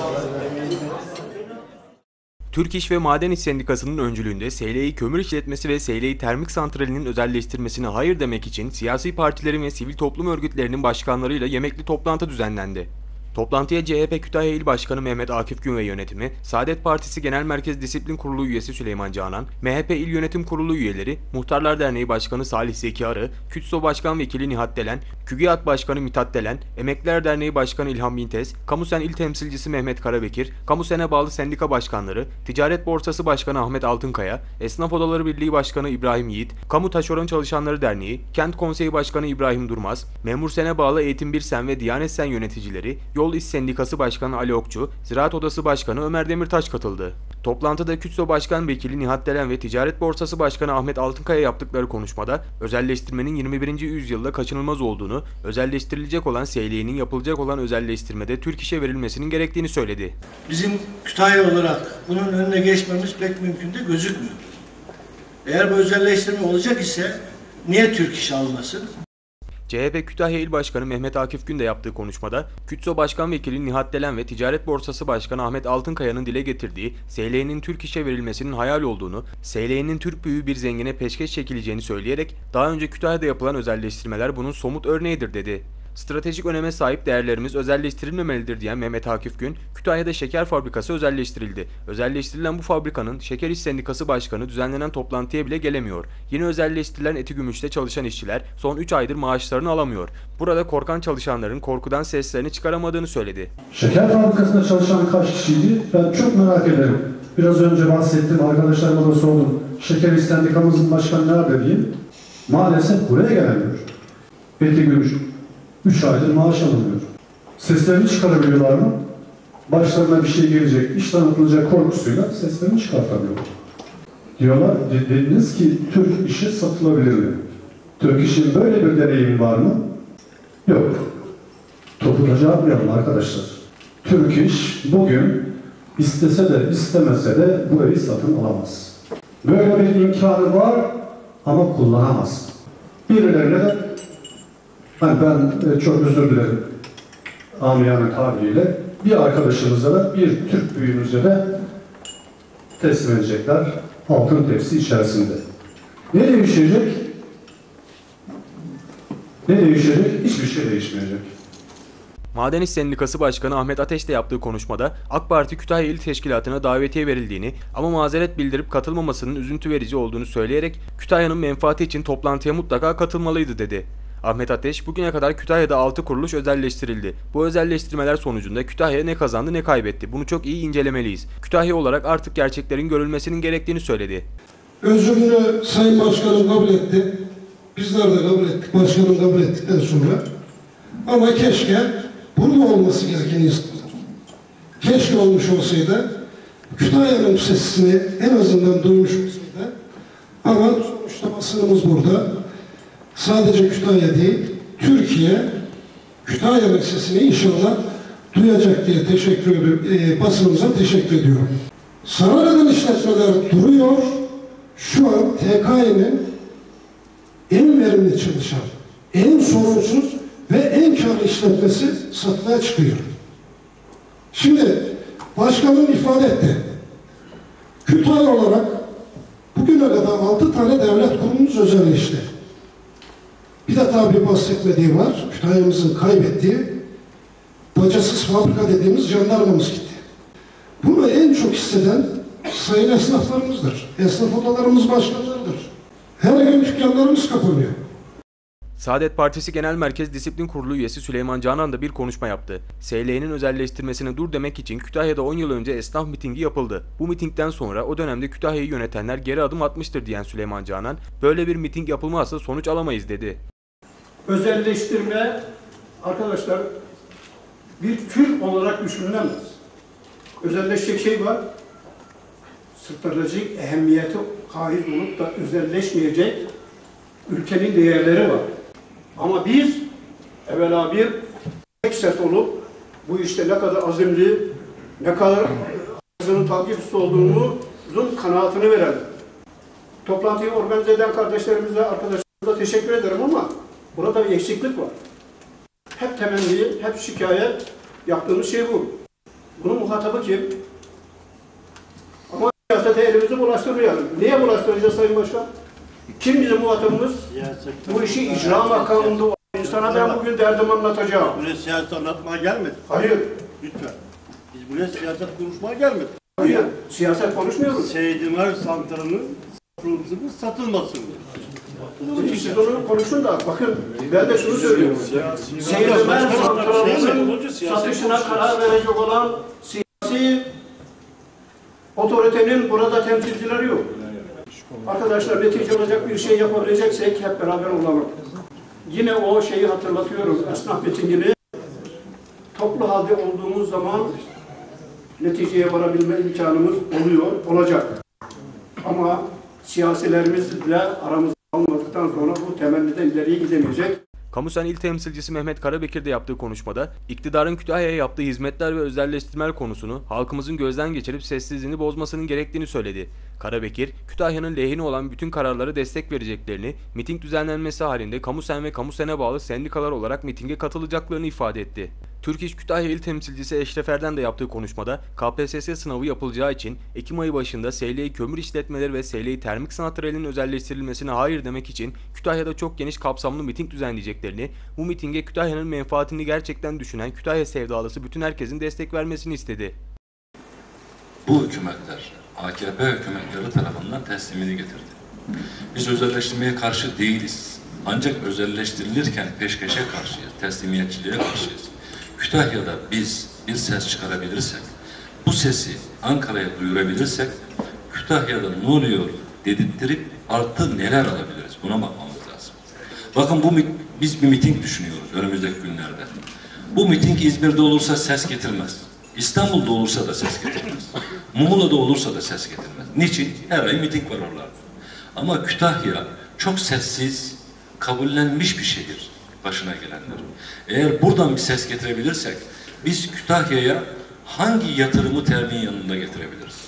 Türk İş ve Maden İş Sendikası'nın öncülüğünde SLİ Kömür İşletmesi ve SLİ Termik Santrali'nin özelleştirmesine hayır demek için siyasi partilerin ve sivil toplum örgütlerinin başkanlarıyla yemekli toplantı düzenlendi. Toplantıya CHP Kütahya İl Başkanı Mehmet Akif Gün ve yönetimi, Saadet Partisi Genel Merkez Disiplin Kurulu üyesi Süleyman Canan, MHP İl Yönetim Kurulu üyeleri, Muhtarlar Derneği Başkanı Salih Zeki Arı, KÜTSO Başkan Vekili Nihat Delen, KÜGİAD Başkanı Mithat Delen, Emekliler Derneği Başkanı İlhan Bintez, Kamusen İl Temsilcisi Mehmet Karabekir, Kamusen'e bağlı sendika başkanları, Ticaret Borsası Başkanı Ahmet Altınkaya, Esnaf Odaları Birliği Başkanı İbrahim Yiğit, Kamu Taşeron Çalışanları Derneği, Kent Konseyi Başkanı İbrahim Durmaz, Memursen'e bağlı Eğitim Birsen ve Diyanet Sen yöneticileri, Yol İş Sendikası Başkanı Ali Okçu, Ziraat Odası Başkanı Ömer Demirtaş katıldı. Toplantıda KÜTSO Başkan Vekili Nihat Delen ve Ticaret Borsası Başkanı Ahmet Altınkaya yaptıkları konuşmada özelleştirmenin 21. yüzyılda kaçınılmaz olduğunu, özelleştirilecek olan SLİ'nin yapılacak olan özelleştirmede Türk İş'e verilmesinin gerektiğini söyledi. Bizim Kütahya olarak bunun önüne geçmemiz pek mümkün de gözükmüyor. Eğer bu özelleştirme olacak ise niye Türk İş almasın? CHP Kütahya İl Başkanı Mehmet Akif Gün de yaptığı konuşmada, KÜTSO Başkan Vekili Nihat Delen ve Ticaret Borsası Başkanı Ahmet Altınkaya'nın dile getirdiği SLİ'nin Türk İş'e verilmesinin hayal olduğunu, SLİ'nin Türk büyüğü bir zengine peşkeş çekileceğini söyleyerek daha önce Kütahya'da yapılan özelleştirmeler bunun somut örneğidir dedi. Stratejik öneme sahip değerlerimiz özelleştirilmemelidir diyen Mehmet Akif Gün, Kütahya'da şeker fabrikası özelleştirildi. Özelleştirilen bu fabrikanın Şeker İş Sendikası Başkanı düzenlenen toplantıya bile gelemiyor. Yeni özelleştirilen Etigümüş'te çalışan işçiler son 3 aydır maaşlarını alamıyor. Burada korkan çalışanların korkudan seslerini çıkaramadığını söyledi. Şeker fabrikasında çalışan kaç kişiydi? Ben çok merak ederim. Biraz önce bahsettim, arkadaşlarıma da sordum. Şeker İş Sendikamızın başkanı nerede diyeyim? Maalesef buraya gelemiyor. Etigümüş. 3 aydır maaş alınmıyor. Seslerini çıkarabiliyorlar mı? Başlarına bir şey gelecek, iş tanıtılacak korkusuyla seslerini çıkartamıyor. Diyorlar, dediniz ki Türk işi satılabilir mi? Türk işin böyle bir deneyimi var mı? Yok. Topu da cevaplayalım arkadaşlar. Türk iş bugün istese de istemese de burayı satın alamaz. Böyle bir imkanı var ama kullanamaz. Birilerine de ben çok özür dilerim amiyane tabiriyle bir arkadaşımıza da bir Türk büyüğümüze de teslim edecekler altın tepsi içerisinde. Ne değişecek? Ne değişecek? Hiçbir şey değişmeyecek. Maden İş Sendikası Başkanı Ahmet Ateş de yaptığı konuşmada AK Parti Kütahya İl Teşkilatı'na davetiye verildiğini ama mazeret bildirip katılmamasının üzüntü verici olduğunu söyleyerek Kütahya'nın menfaati için toplantıya mutlaka katılmalıydı dedi. Ahmet Ateş, bugüne kadar Kütahya'da 6 kuruluş özelleştirildi. Bu özelleştirmeler sonucunda Kütahya ne kazandı ne kaybetti. Bunu çok iyi incelemeliyiz. Kütahya olarak artık gerçeklerin görülmesinin gerektiğini söyledi. Özrünü Sayın Başkanım kabul etti. Bizler de kabul ettik. Başkanım kabul ettikten sonra. Ama keşke bunun olması gereken insanlar. Keşke olmuş olsaydı. Kütahya'nın sesini en azından duymuş olsaydı. Ama sonuçta basınımız burada. Sadece Kütahya değil, Türkiye Kütahya'nın sesini inşallah duyacak diye basınımıza teşekkür ediyorum. Zarar eden işletmeler duruyor. Şu an TKİ'nin en verimli çalışan, en sorunsuz ve en karlı işletmesi satmaya çıkıyor. Şimdi başkanım ifade etti. Kütahya olarak bugüne kadar 6 tane devlet kurumumuz özelleşti. Bir de tabi bahsetmediği var, Kütahya'mızın kaybettiği bacasız fabrika dediğimiz jandarmamız gitti. Bunu en çok hisseden sayın esnaflarımızdır. Esnaf odalarımız başkanlarıdır. Her gün dükkanlarımız kapanıyor. Saadet Partisi Genel Merkez Disiplin Kurulu üyesi Süleyman Canan da bir konuşma yaptı. SLİ'nin özelleştirmesine dur demek için Kütahya'da 10 yıl önce esnaf mitingi yapıldı. Bu mitingden sonra o dönemde Kütahya'yı yönetenler geri adım atmıştır diyen Süleyman Canan, böyle bir miting yapılmazsa sonuç alamayız dedi. Özelleştirme arkadaşlar bir tür olarak düşünülemez. Özelleşecek şey var. Stratejik ehemmiyeti haiz olup da özelleşmeyecek ülkenin değerleri var. Ama biz evvela bir tek ses olup bu işte ne kadar azimli, ne kadar azının takipçisi olduğumuzun kanaatini verelim. Toplantıyı organize eden kardeşlerimize, arkadaşlarımıza teşekkür ederim ama burada bir eksiklik var. Hep temenni, hep şikayet yaptığımız şey bu. Bunun muhatabı kim? Ama siyasete elimizi bulaştırmayalım. Niye bulaştıracağız Sayın Başkan? Kim bizim muhatabımız? Bu işi icra makamında olan insana ben bugün derdimi anlatacağım. Buraya siyaset anlatmaya gelmedik. Hayır. Lütfen. Biz buraya siyaset konuşmaya gelmedik. Hayır. Siyaset konuşmuyoruz. Seydimer santralının satılmasın. Siz onu konuşun da bakın ben de şunu söylüyorum. Seydimer santralının satışına karar verecek olan siyasi otoritenin burada temsilcileri yok. Arkadaşlar netice olacak bir şey yapabileceksek hep beraber olalım. Yine o şeyi hatırlatıyorum. Esnaf mitingini toplu halde olduğumuz zaman neticeye varabilme imkanımız olacak. Ama siyasilerimizle aramızda almadıktan sonra bu temelliden ileriye gidemeyecek. Kamusen İl Temsilcisi Mehmet Karabekir de yaptığı konuşmada, iktidarın Kütahya'ya yaptığı hizmetler ve özelleştirmeler konusunu halkımızın gözden geçirip sessizliğini bozmasının gerektiğini söyledi. Karabekir, Kütahya'nın lehine olan bütün kararlara destek vereceklerini, miting düzenlenmesi halinde Kamusen ve Kamusen'e bağlı sendikalar olarak mitinge katılacaklarını ifade etti. Türk İş Kütahya İl Temsilcisi Eşref Erden de yaptığı konuşmada, KPSS sınavı yapılacağı için Ekim ayı başında SLİ kömür işletmeleri ve SLİ termik santralinin özelleştirilmesine hayır demek için Kütahya'da çok geniş kapsamlı miting düzenleyeceklerini, bu mitinge Kütahya'nın menfaatini gerçekten düşünen Kütahya sevdalısı bütün herkesin destek vermesini istedi. Bu hükümetler, AKP hükümetleri tarafından teslimini getirdi. Biz özelleştirmeye karşı değiliz. Ancak özelleştirilirken peşkeşe karşıyız, teslimiyetçiliğe karşıyız. Kütahya'da biz bir ses çıkarabilirsek, bu sesi Ankara'ya duyurabilirsek, Kütahya'da ne oluyor dedirttirip artı neler alabiliriz buna bakmamız lazım. Bakın biz bir miting düşünüyoruz önümüzdeki günlerde. Bu miting İzmir'de olursa ses getirmez. İstanbul'da olursa da ses getirmez. Muğla'da olursa da ses getirmez. Niçin? Her ay miting var oralarda. Ama Kütahya çok sessiz, kabullenmiş bir şehir başına gelenler. Eğer buradan bir ses getirebilirsek, biz Kütahya'ya hangi yatırımı termin yanında getirebiliriz?